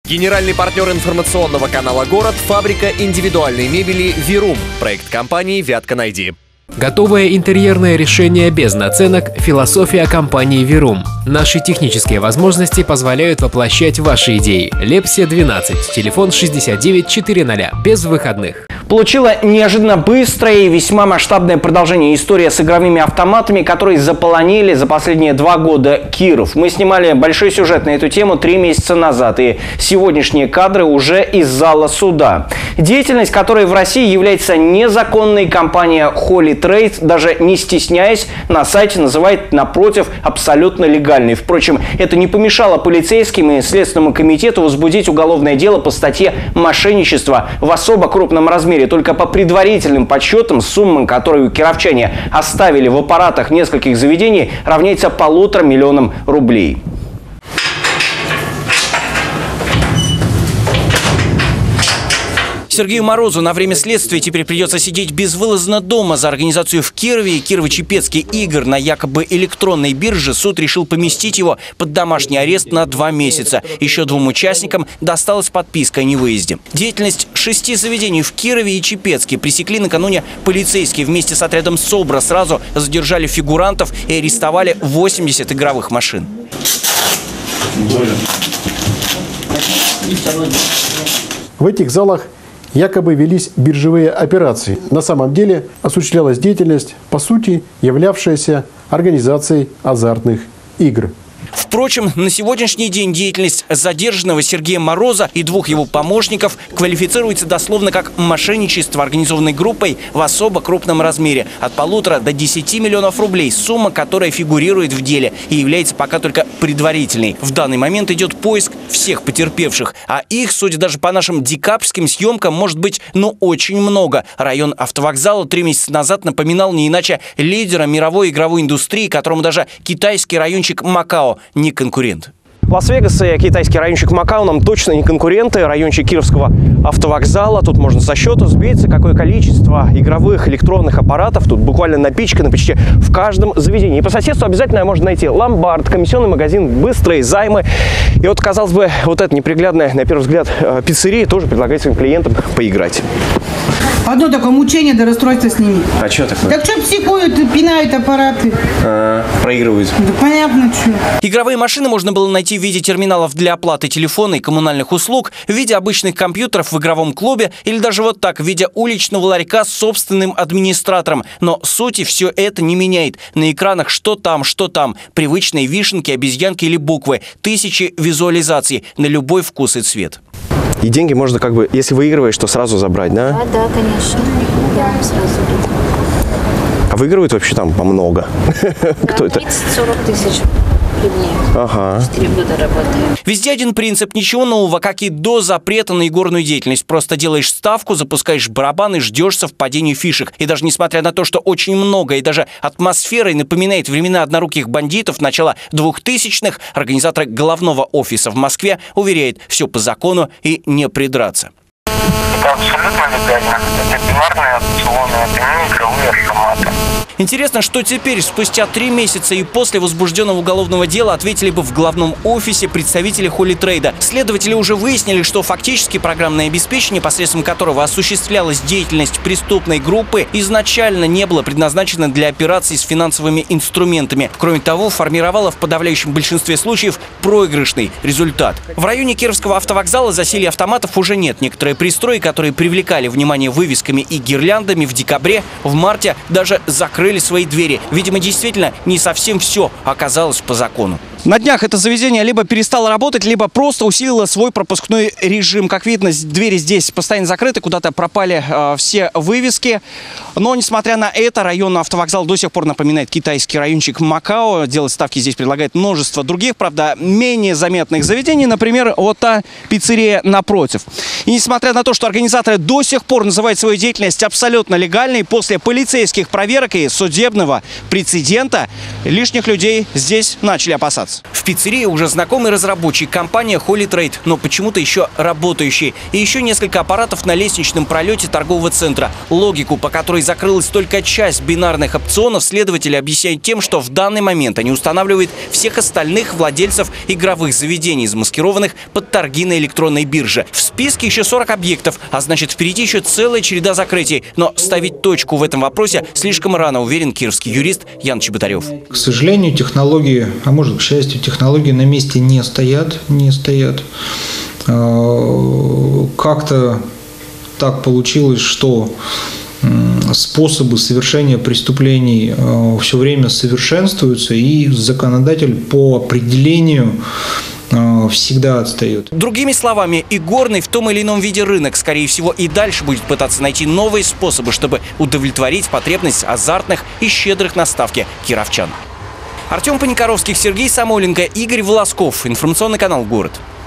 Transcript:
Генеральный партнер информационного канала «Город» — фабрика индивидуальной мебели «Вирум». Проект компании «Вятка Найди». Готовое интерьерное решение без наценок – философия компании «Вирум». Наши технические возможности позволяют воплощать ваши идеи. Лепсия 12, телефон 69 400, без выходных. Получила неожиданно быстрое и весьма масштабное продолжение история с игровыми автоматами, которые заполонили за последние 2 года Киров. Мы снимали большой сюжет на эту тему 3 месяца назад, и сегодняшние кадры уже из зала суда. Деятельность, которая в России является незаконной, компания Holy Trade, даже не стесняясь, на сайте называет, напротив, абсолютно легальной. Впрочем, это не помешало полицейским и Следственному комитету возбудить уголовное дело по статье «Мошенничество» в особо крупном размере. Только по предварительным подсчетам сумма, которую кировчане оставили в аппаратах нескольких заведений, равняется 1,5 миллиона рублей. Сергею Морозу на время следствия теперь придется сидеть безвылазно дома. За организацию в Кирове и Кирово-Чепецке игр на якобы электронной бирже суд решил поместить его под домашний арест на 2 месяца. Еще 2 участникам досталась подписка о невыезде. Деятельность 6 заведений в Кирове и Чепецке пресекли накануне полицейские. Вместе с отрядом СОБРа сразу задержали фигурантов и арестовали 80 игровых машин. В этих залах якобы велись биржевые операции. На самом деле осуществлялась деятельность, по сути, являвшаяся организацией азартных игр. Впрочем, на сегодняшний день деятельность задержанного Сергея Мороза и 2 его помощников квалифицируется дословно как мошенничество организованной группой в особо крупном размере – от 1,5 до 10 миллионов рублей, сумма, которая фигурирует в деле и является пока только предварительной. В данный момент идет поиск всех потерпевших, а их, судя даже по нашим декабрьским съемкам, может быть, очень много. Район автовокзала 3 месяца назад напоминал не иначе лидера мировой игровой индустрии, которому даже китайский райончик Макао не конкурент. Лас-Вегас и китайский райончик Макао нам точно не конкуренты. Райончик Кировского автовокзала. Тут можно со счету сбиться, какое количество игровых электронных аппаратов тут буквально напичкано почти в каждом заведении. И по соседству обязательно можно найти ломбард, комиссионный магазин, быстрые займы. И вот, казалось бы, вот эта неприглядная, на первый взгляд, пиццерия тоже предлагает своим клиентам поиграть. Одно такое мучение до расстройства с ними. А что такое? Так что психуют, пинают аппараты. Проигрывают. Да понятно, что. Игровые машины можно было найти в виде терминалов для оплаты телефона и коммунальных услуг, в виде обычных компьютеров в игровом клубе или даже вот так, в виде уличного ларька с собственным администратором. Но сути все это не меняет. На экранах что там, привычные вишенки, обезьянки или буквы, тысячи визуализаций на любой вкус и цвет. И деньги можно как бы, если выигрываешь, то сразу забрать, да? Да, конечно. Я сразу. А выигрывают вообще там много? Кто это? 30-40 тысяч гривен. Ага. 4 года работаю. Везде один принцип, ничего нового, как и до запрета на игорную деятельность. Просто делаешь ставку, запускаешь барабан и ждешь совпадения фишек. И даже несмотря на то, что очень много и даже атмосферой напоминает времена одноруких бандитов начала 2000-х, организаторы головного офиса в Москве уверяют, все по закону и не придраться. Это абсолютно легально. Это бинарные опционы, это не игровые автоматы. Интересно, что теперь, спустя 3 месяца и после возбужденного уголовного дела, ответили бы в главном офисе представители Holy Trade. Следователи уже выяснили, что фактически программное обеспечение, посредством которого осуществлялась деятельность преступной группы, изначально не было предназначено для операций с финансовыми инструментами. Кроме того, формировало в подавляющем большинстве случаев проигрышный результат. В районе Кировского автовокзала засилья автоматов уже нет. Некоторые пристрои, которые привлекали внимание вывесками и гирляндами в декабре, в марте даже закрыли свои двери. Видимо, действительно, не совсем все оказалось по закону. На днях это заведение либо перестало работать, либо просто усилило свой пропускной режим. Как видно, двери здесь постоянно закрыты, куда-то пропали все вывески. Но, несмотря на это, район автовокзал до сих пор напоминает китайский райончик Макао. Делать ставки здесь предлагает множество других, правда, менее заметных заведений. Например, вот та пиццерия напротив. И несмотря на то, что организаторы до сих пор называют свою деятельность абсолютно легальной, после полицейских проверок и судебного прецедента лишних людей здесь начали опасаться. В пиццерии уже знакомый разработчик, компания Holy Trade, но почему-то еще работающий. И еще несколько аппаратов на лестничном пролете торгового центра. Логику, по которой закрылась только часть бинарных опционов, следователи объясняют тем, что в данный момент они устанавливают всех остальных владельцев игровых заведений, замаскированных под открыть торги на электронной бирже. В списке еще 40 объектов, а значит впереди еще целая череда закрытий. Но ставить точку в этом вопросе слишком рано, уверен кировский юрист Ян Чеботарев. К сожалению, технологии, а может, к счастью, технологии на месте не стоят. Как-то так получилось, что способы совершения преступлений все время совершенствуются, и законодатель по определению всегда отстает. Другими словами, игорный в том или ином виде рынок, скорее всего, и дальше будет пытаться найти новые способы, чтобы удовлетворить потребность азартных и щедрых на ставки кировчан. Артем Паникоровский, Сергей Самойленко, Игорь Волосков. Информационный канал «Город».